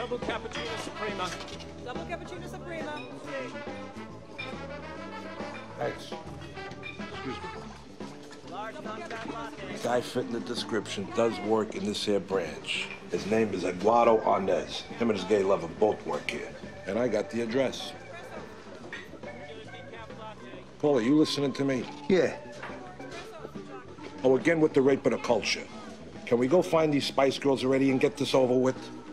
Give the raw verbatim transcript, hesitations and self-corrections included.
Double cappuccino suprema. Double cappuccino suprema. Thanks. Excuse me. Guy fitting the description does work in this here branch. His name is Eduardo Arnez. Him and his gay lover both work here. And I got the address. Paul, are you listening to me? Yeah. Oh, again with the rape of the culture. Can we go find these Spice Girls already and get this over with?